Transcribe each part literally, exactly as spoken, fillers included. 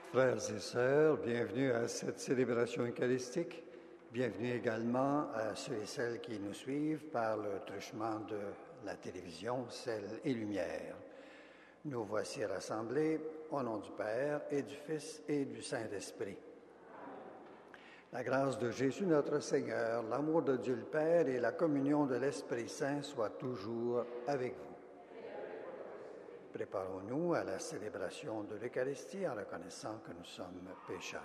Frères et sœurs, bienvenue à cette célébration eucharistique. Bienvenue également à ceux et celles qui nous suivent par le truchement de la télévision Sel et Lumière. Nous voici rassemblés au nom du Père et du Fils et du Saint-Esprit. La grâce de Jésus notre Seigneur, l'amour de Dieu le Père et la communion de l'Esprit Saint soient toujours avec vous. Préparons-nous à la célébration de l'Eucharistie en reconnaissant que nous sommes pécheurs.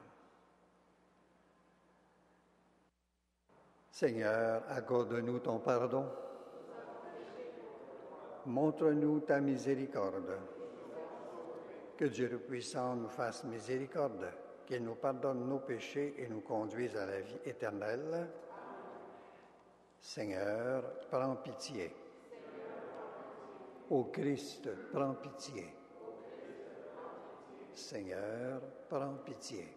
Seigneur, accorde-nous ton pardon. Montre-nous ta miséricorde. Que Dieu le puissant nous fasse miséricorde, qu'il nous pardonne nos péchés et nous conduise à la vie éternelle. Seigneur, prends pitié. Ô Christ, prends pitié. Seigneur, prends pitié.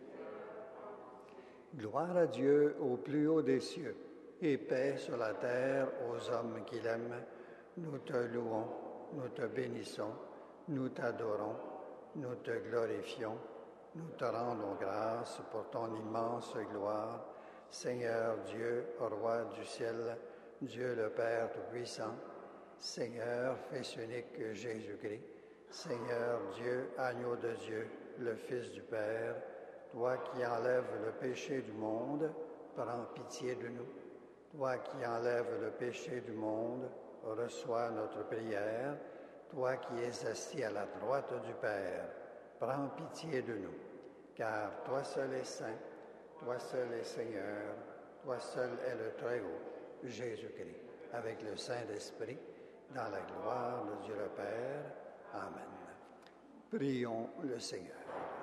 Gloire à Dieu au plus haut des cieux et paix sur la terre aux hommes qu'il aime. Nous te louons, nous te bénissons, nous t'adorons, nous te glorifions, nous te rendons grâce pour ton immense gloire. Seigneur Dieu, roi du ciel, Dieu le Père Tout-Puissant, Seigneur, Fils unique Jésus-Christ, Seigneur Dieu, agneau de Dieu, le Fils du Père, toi qui enlèves le péché du monde, prends pitié de nous. Toi qui enlèves le péché du monde, reçois notre prière. Toi qui es assis à la droite du Père, prends pitié de nous. Car toi seul est saint, toi seul est Seigneur, toi seul est le Très-Haut, Jésus-Christ, avec le Saint-Esprit, dans la gloire de Dieu le Père. Amen. Prions le Seigneur.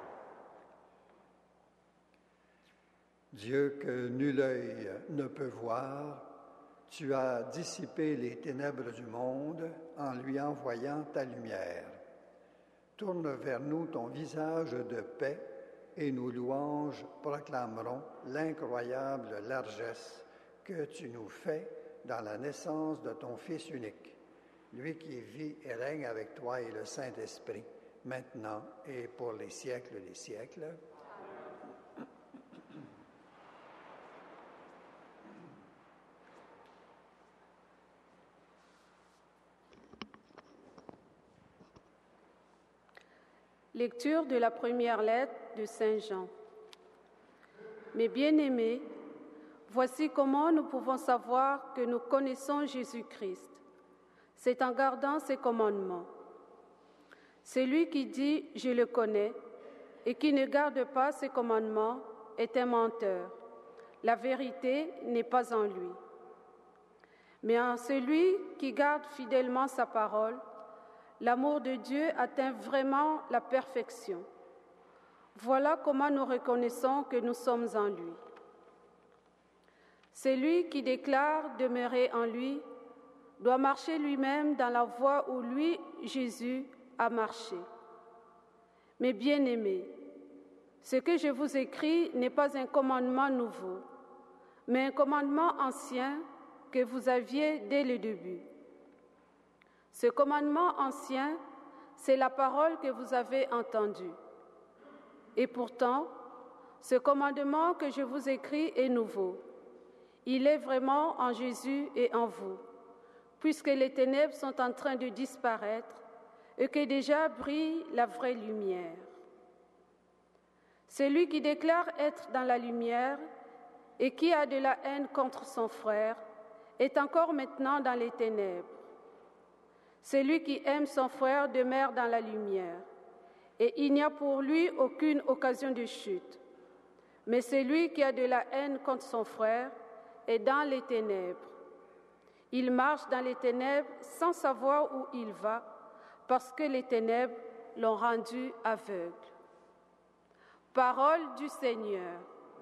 Dieu que nul œil ne peut voir, tu as dissipé les ténèbres du monde en lui envoyant ta lumière. Tourne vers nous ton visage de paix et nos louanges proclameront l'incroyable largesse que tu nous fais dans la naissance de ton Fils unique. Lui qui vit et règne avec toi et le Saint-Esprit, maintenant et pour les siècles des siècles. Lecture de la première lettre de Saint Jean. Mes bien-aimés, voici comment nous pouvons savoir que nous connaissons Jésus-Christ. C'est en gardant ses commandements. Celui qui dit « je le connais » et qui ne garde pas ses commandements est un menteur. La vérité n'est pas en lui. Mais en celui qui garde fidèlement sa parole, l'amour de Dieu atteint vraiment la perfection. Voilà comment nous reconnaissons que nous sommes en lui. Celui qui déclare demeurer en lui doit marcher lui-même dans la voie où lui, Jésus, a marché. Mes bien-aimés, ce que je vous écris n'est pas un commandement nouveau, mais un commandement ancien que vous aviez dès le début. Ce commandement ancien, c'est la parole que vous avez entendue. Et pourtant, ce commandement que je vous écris est nouveau. Il est vraiment en Jésus et en vous, puisque les ténèbres sont en train de disparaître et que déjà brille la vraie lumière. Celui qui déclare être dans la lumière et qui a de la haine contre son frère est encore maintenant dans les ténèbres. Celui qui aime son frère demeure dans la lumière, et il n'y a pour lui aucune occasion de chute. Mais celui qui a de la haine contre son frère est dans les ténèbres. Il marche dans les ténèbres sans savoir où il va, parce que les ténèbres l'ont rendu aveugle. Parole du Seigneur.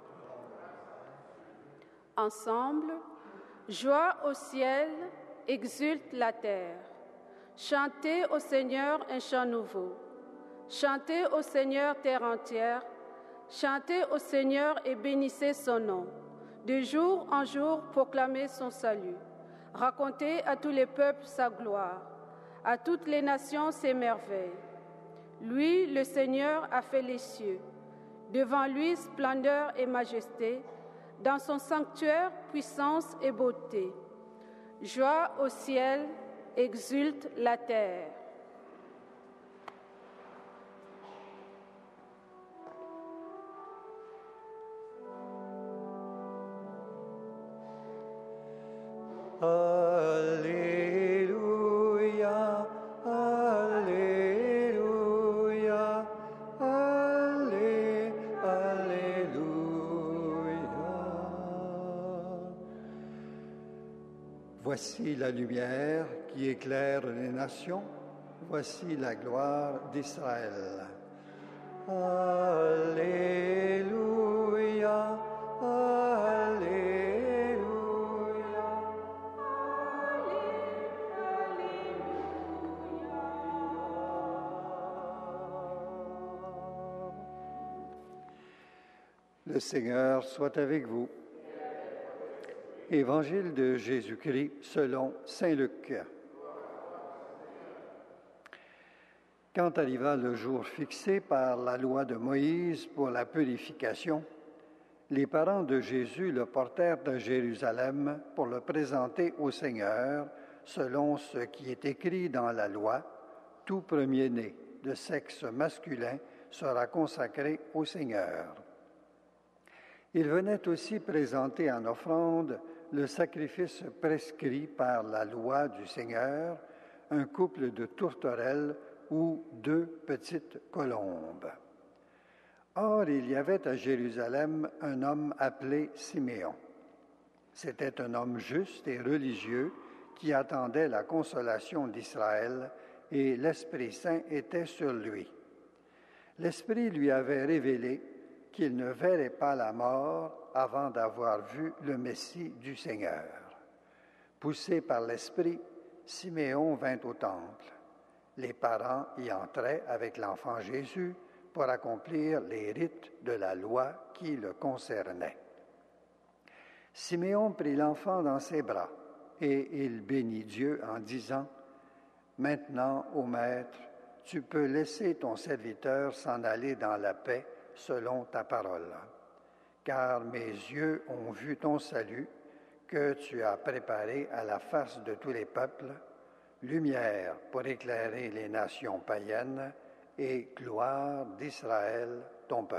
Ensemble, joie au ciel, exulte la terre. Chantez au Seigneur un chant nouveau. Chantez au Seigneur terre entière. Chantez au Seigneur et bénissez son nom. De jour en jour, proclamez son salut. Racontez à tous les peuples sa gloire, à toutes les nations ses merveilles. Lui, le Seigneur, a fait les cieux. Devant lui, splendeur et majesté. Dans son sanctuaire, puissance et beauté. Joie au ciel, exulte la terre. Alléluia, Alléluia, Allé, Alléluia. Voici la lumière qui éclaire les nations, voici la gloire d'Israël. Alléluia, Alléluia. Le Seigneur soit avec vous. Évangile de Jésus-Christ selon saint Luc. Quand arriva le jour fixé par la loi de Moïse pour la purification, les parents de Jésus le portèrent à Jérusalem pour le présenter au Seigneur, selon ce qui est écrit dans la loi, tout premier-né de sexe masculin sera consacré au Seigneur. Il venait aussi présenter en offrande le sacrifice prescrit par la loi du Seigneur, un couple de tourterelles ou deux petites colombes. Or, il y avait à Jérusalem un homme appelé Siméon. C'était un homme juste et religieux qui attendait la consolation d'Israël, et l'Esprit Saint était sur lui. L'Esprit lui avait révélé qu'il ne verrait pas la mort avant d'avoir vu le Messie du Seigneur. Poussé par l'Esprit, Siméon vint au temple. Les parents y entraient avec l'enfant Jésus pour accomplir les rites de la loi qui le concernaient. Siméon prit l'enfant dans ses bras et il bénit Dieu en disant : « Maintenant, ô Maître, tu peux laisser ton serviteur s'en aller dans la paix selon ta parole. Car mes yeux ont vu ton salut, que tu as préparé à la face de tous les peuples, lumière pour éclairer les nations païennes et gloire d'Israël, ton peuple. »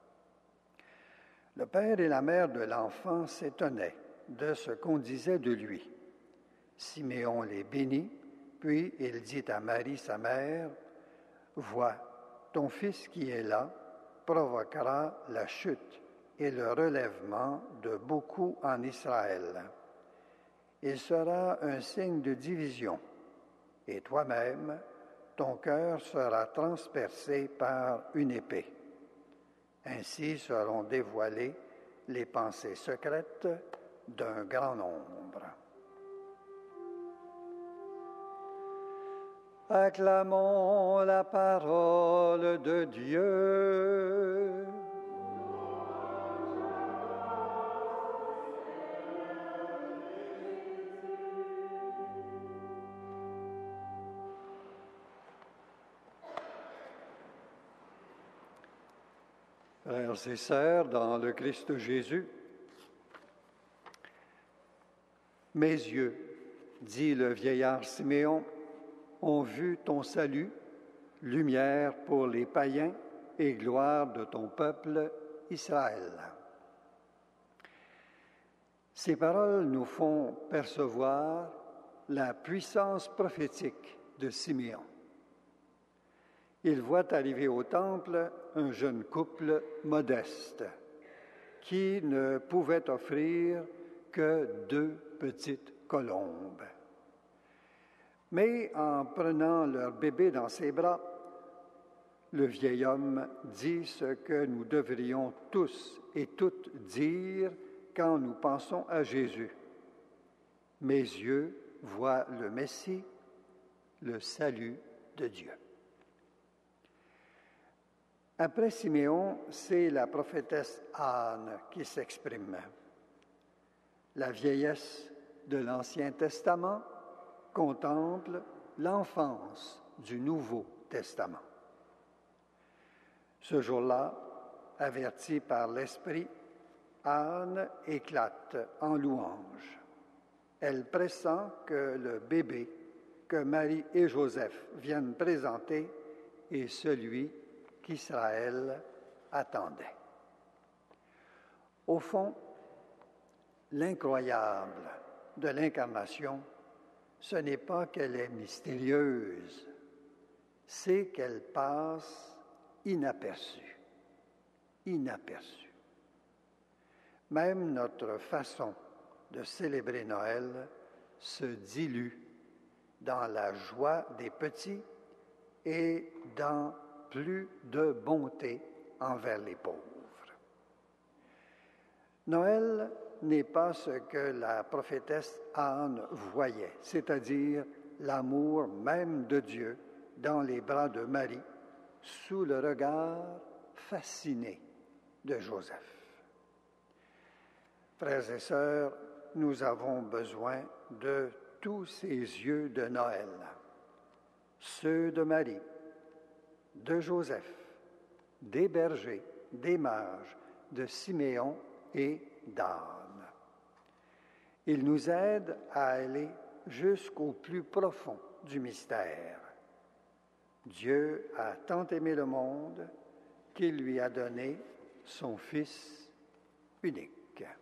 Le père et la mère de l'enfant s'étonnaient de ce qu'on disait de lui. Siméon les bénit, puis il dit à Marie, sa mère : « Vois, ton fils qui est là provoquera la chute et le relèvement de beaucoup en Israël. Il sera un signe de division, et toi-même, ton cœur sera transpercé par une épée. Ainsi seront dévoilées les pensées secrètes d'un grand nombre. » Acclamons la parole de Dieu. Frères et sœurs, dans le Christ Jésus, mes yeux, dit le vieillard Siméon, ont vu ton salut, lumière pour les païens et gloire de ton peuple Israël. Ces paroles nous font percevoir la puissance prophétique de Siméon. Il voit arriver au temple un jeune couple modeste qui ne pouvait offrir que deux petites colombes. Mais en prenant leur bébé dans ses bras, le vieil homme dit ce que nous devrions tous et toutes dire quand nous pensons à Jésus. Mes yeux voient le Messie, le salut de Dieu. Après Siméon, c'est la prophétesse Anne qui s'exprime. La vieillesse de l'Ancien Testament contemple l'enfance du Nouveau Testament. Ce jour-là, averti par l'Esprit, Anne éclate en louange. Elle pressent que le bébé que Marie et Joseph viennent présenter est celui qu'Israël attendait. Au fond, l'incroyable de l'incarnation, ce n'est pas qu'elle est mystérieuse, c'est qu'elle passe inaperçue, inaperçue. Même notre façon de célébrer Noël se dilue dans la joie des petits et dans plus de bonté envers les pauvres. Noël n'est pas ce que la prophétesse Anne voyait, c'est-à-dire l'amour même de Dieu dans les bras de Marie, sous le regard fasciné de Joseph. Frères et sœurs, nous avons besoin de tous ces yeux de Noël, ceux de Marie, de Joseph, des bergers, des mages, de Siméon et d'Anne. Ils nous aident à aller jusqu'au plus profond du mystère. Dieu a tant aimé le monde qu'il lui a donné son Fils unique.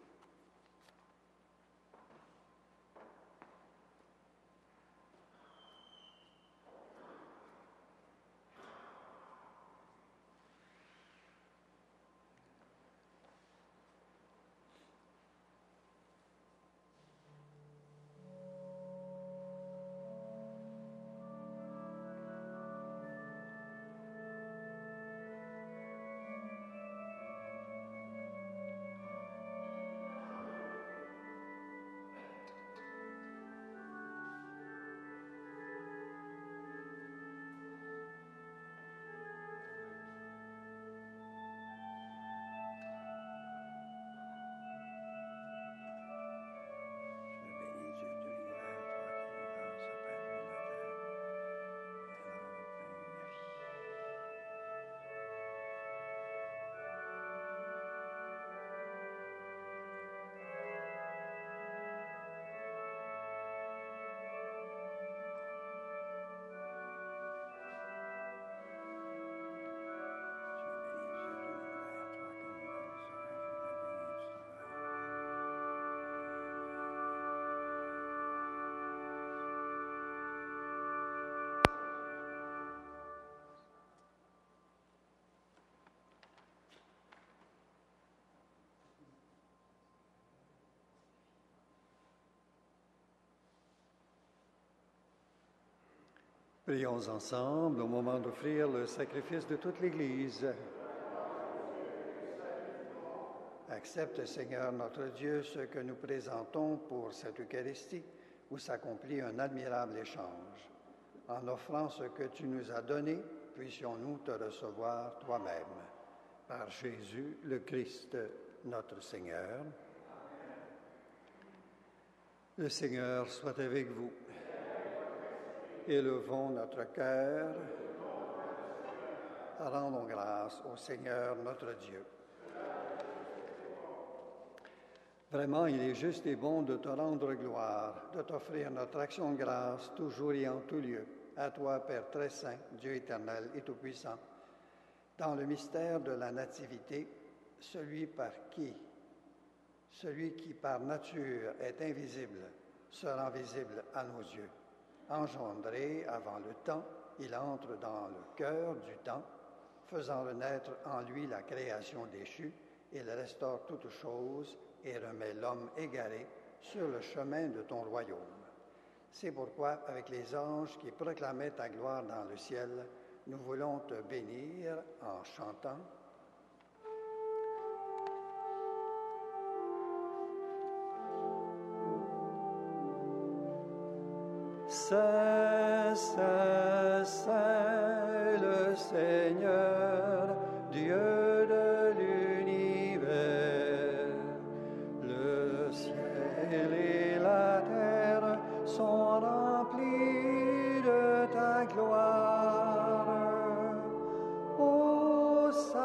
Prions ensemble au moment d'offrir le sacrifice de toute l'Église. Accepte, Seigneur notre Dieu, ce que nous présentons pour cette Eucharistie, où s'accomplit un admirable échange. En offrant ce que tu nous as donné, puissions-nous te recevoir toi-même. Par Jésus le Christ, notre Seigneur. Le Seigneur soit avec vous. Élevons notre cœur, rendons grâce au Seigneur notre Dieu. Vraiment, il est juste et bon de te rendre gloire, de t'offrir notre action de grâce, toujours et en tout lieu, à toi, Père très saint, Dieu éternel et tout-puissant, dans le mystère de la Nativité, celui par qui, celui qui par nature est invisible, sera visible à nos yeux. Engendré avant le temps, il entre dans le cœur du temps, faisant renaître en lui la création déchue, il restaure toutes choses et remet l'homme égaré sur le chemin de ton royaume. C'est pourquoi, avec les anges qui proclamaient ta gloire dans le ciel, nous voulons te bénir en chantant. Saint, Saint, Saint, le Seigneur, Dieu de l'univers, le ciel et la terre sont remplis de ta gloire. Ô Saint,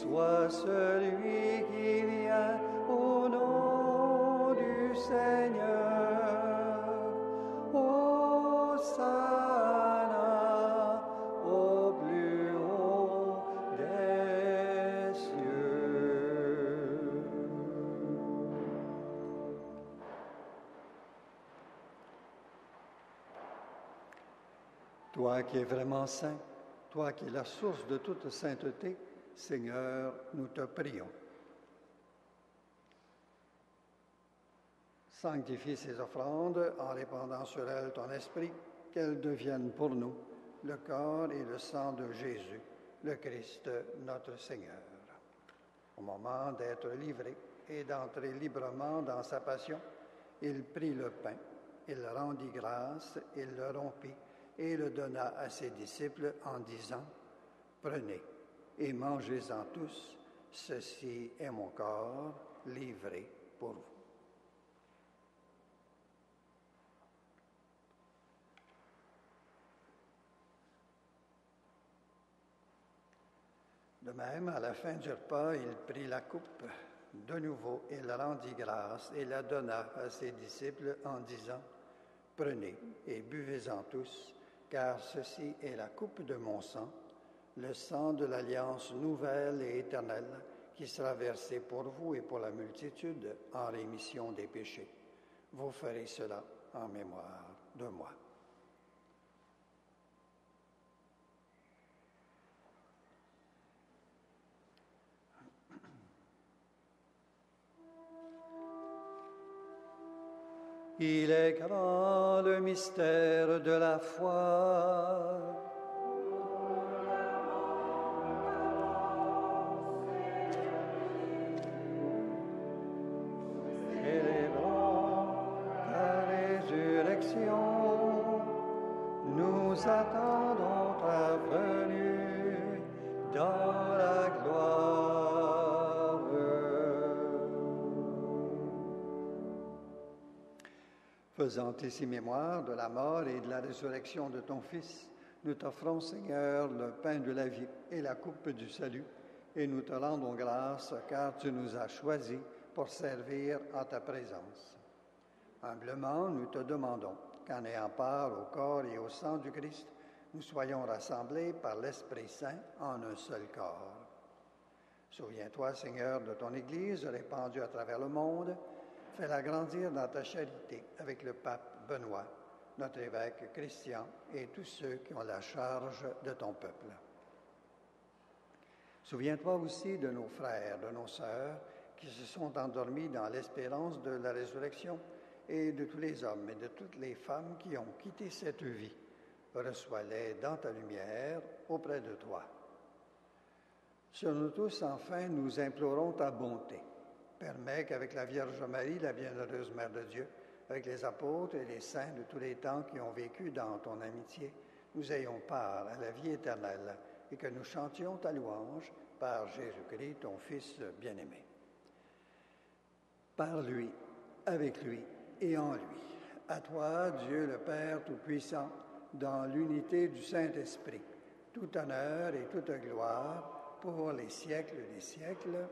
soit celui qui vient au nom du Seigneur. Hosanna au plus haut des cieux. Toi qui es vraiment saint, toi qui es la source de toute sainteté, Seigneur, nous te prions. Sanctifie ces offrandes en répandant sur elles ton esprit, qu'elles deviennent pour nous le corps et le sang de Jésus, le Christ, notre Seigneur. Au moment d'être livré et d'entrer librement dans sa passion, il prit le pain, il rendit grâce, il le rompit et le donna à ses disciples en disant, « Prenez et mangez-en tous, ceci est mon corps livré pour vous. » De même, à la fin du repas, il prit la coupe. De nouveau, il rendit grâce et la donna à ses disciples en disant, « Prenez et buvez-en tous, car ceci est la coupe de mon sang, le sang de l'alliance nouvelle et éternelle qui sera versé pour vous et pour la multitude en rémission des péchés. Vous ferez cela en mémoire de moi. » Il est grand le mystère de la foi. Célébrons ta résurrection. Nous attendons ta venue dans la gloire. Faisant ici mémoire de la mort et de la résurrection de ton Fils, nous t'offrons, Seigneur, le pain de la vie et la coupe du salut, et nous te rendons grâce car tu nous as choisis pour servir en ta présence. Humblement, nous te demandons qu'en ayant part au corps et au sang du Christ, nous soyons rassemblés par l'Esprit Saint en un seul corps. Souviens-toi, Seigneur, de ton Église répandue à travers le monde. Fais-la grandir dans ta charité avec le pape Benoît, notre évêque Christian et tous ceux qui ont la charge de ton peuple. Souviens-toi aussi de nos frères, de nos sœurs qui se sont endormis dans l'espérance de la résurrection et de tous les hommes et de toutes les femmes qui ont quitté cette vie. Reçois-les dans ta lumière auprès de toi. Sur nous tous, enfin, nous implorons ta bonté. Permets qu'avec la Vierge Marie, la bienheureuse Mère de Dieu, avec les apôtres et les saints de tous les temps qui ont vécu dans ton amitié, nous ayons part à la vie éternelle et que nous chantions ta louange par Jésus-Christ, ton Fils bien-aimé. Par lui, avec lui et en lui, à toi, Dieu le Père Tout-Puissant, dans l'unité du Saint-Esprit, tout honneur et toute gloire pour les siècles des siècles.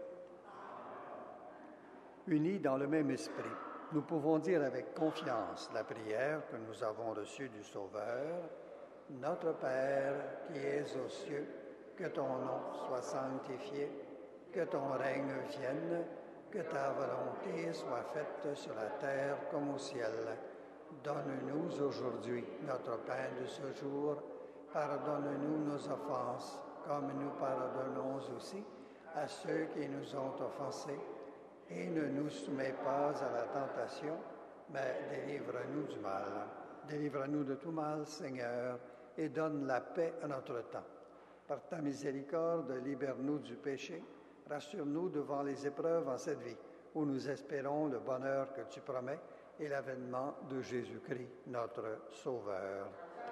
Unis dans le même esprit, nous pouvons dire avec confiance la prière que nous avons reçue du Sauveur. Notre Père qui es aux cieux, que ton nom soit sanctifié, que ton règne vienne, que ta volonté soit faite sur la terre comme au ciel. Donne-nous aujourd'hui notre pain de ce jour. Pardonne-nous nos offenses, comme nous pardonnons aussi à ceux qui nous ont offensés. Et ne nous soumets pas à la tentation, mais délivre-nous du mal. Délivre-nous de tout mal, Seigneur, et donne la paix à notre temps. Par ta miséricorde, libère-nous du péché. Rassure-nous devant les épreuves en cette vie, où nous espérons le bonheur que tu promets et l'avènement de Jésus-Christ, notre Sauveur.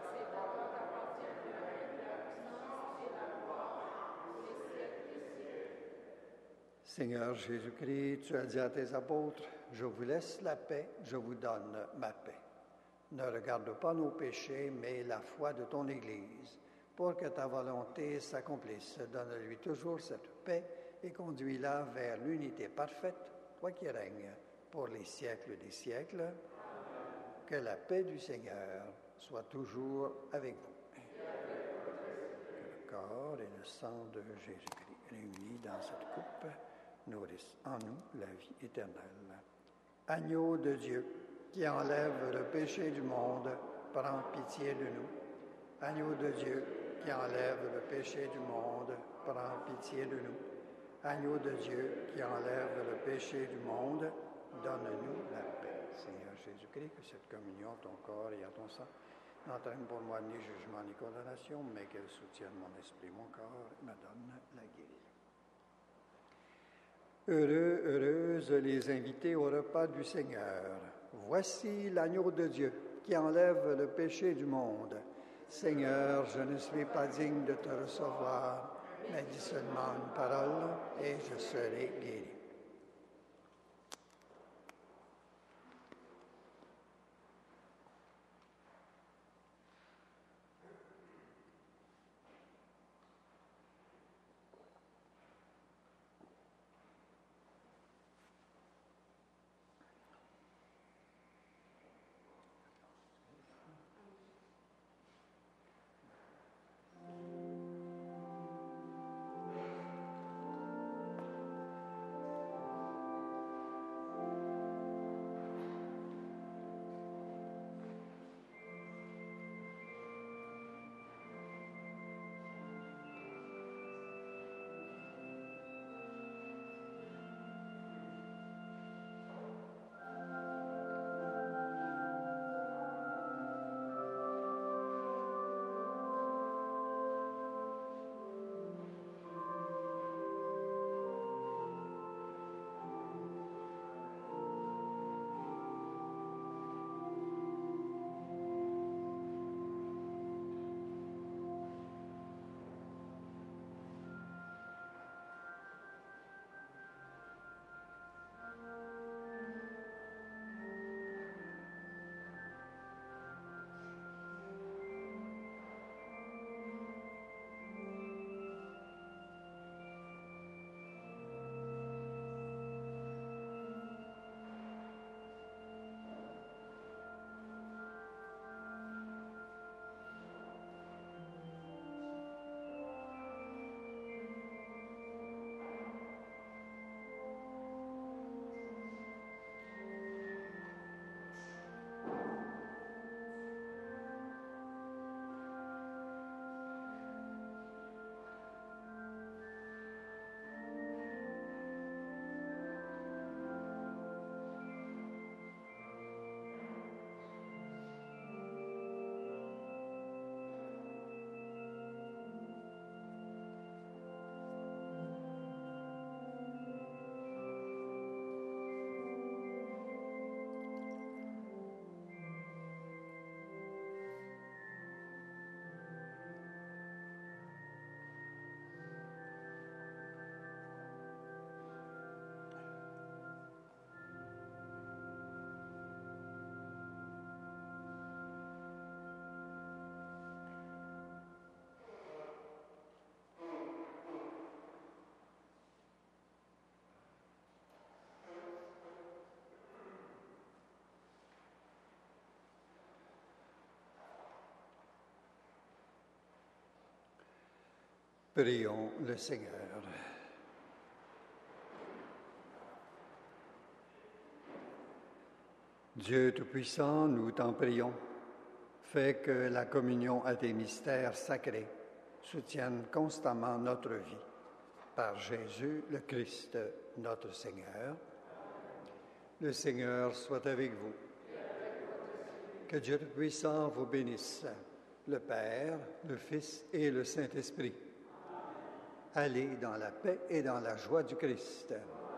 Seigneur Jésus-Christ, tu as dit à tes apôtres, « Je vous laisse la paix, je vous donne ma paix. » Ne regarde pas nos péchés, mais la foi de ton Église. Pour que ta volonté s'accomplisse, donne-lui toujours cette paix et conduis-la vers l'unité parfaite, toi qui règnes pour les siècles des siècles. Que la paix du Seigneur soit toujours avec vous. Que le corps et le sang de Jésus-Christ réunis dans cette coupe nourrissent en nous la vie éternelle. Agneau de Dieu, qui enlève le péché du monde, prends pitié de nous. Agneau de Dieu, qui enlève le péché du monde, prends pitié de nous. Agneau de Dieu, qui enlève le péché du monde, donne-nous la paix. Seigneur Jésus-Christ, que cette communion, ton corps et à ton sang, n'entraîne pour moi ni jugement ni condamnation, mais qu'elle soutienne mon esprit, mon corps, et me donne la guérison. Heureux, heureuses les invités au repas du Seigneur. Voici l'agneau de Dieu qui enlève le péché du monde. Seigneur, je ne suis pas digne de te recevoir, mais dis seulement une parole et je serai guéri. Prions le Seigneur. Dieu Tout-Puissant, nous t'en prions, fais que la communion à tes mystères sacrés soutienne constamment notre vie. Par Jésus le Christ, notre Seigneur. Le Seigneur soit avec vous. Que Dieu Tout-Puissant vous bénisse, le Père, le Fils et le Saint-Esprit. Allez dans la paix et dans la joie du Christ.